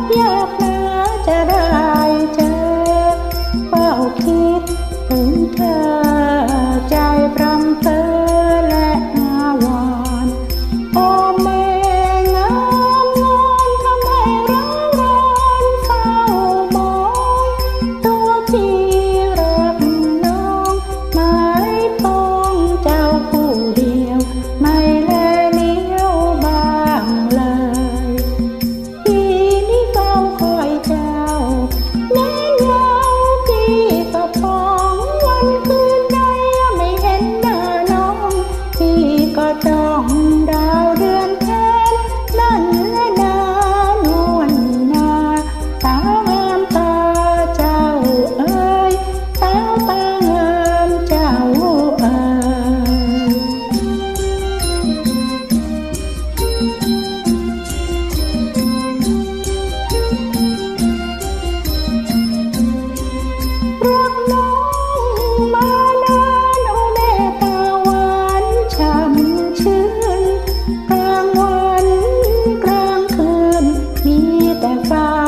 อยากนาจะได้เจอเฝ้าคิดถึงเธอใจพรำเพอและอาวรณ์โอ้แม่งามงอนทำให้ร้าวรานเฝ้ามองตัวที่รักน้องหมายปองเจ้าผู้เดียวไม่แลเลี้ยวบ้างเลยพี่นี่เฝ้าคอยเจ้าแม้เงาพี่ก็พองวันคืนใดไม่เห็นหน้าน้องพี่ก็จ้องดาวเดือนแทนนั่นและนานวลนาสาวงามตาเจ้าเอ๋ยสาวตางามเจ้าเอ๋ยรักน้องมานานโอ้แม่ตาหวานช่ำชื่นกลางวันกลางคืนมีแต่ฟ้า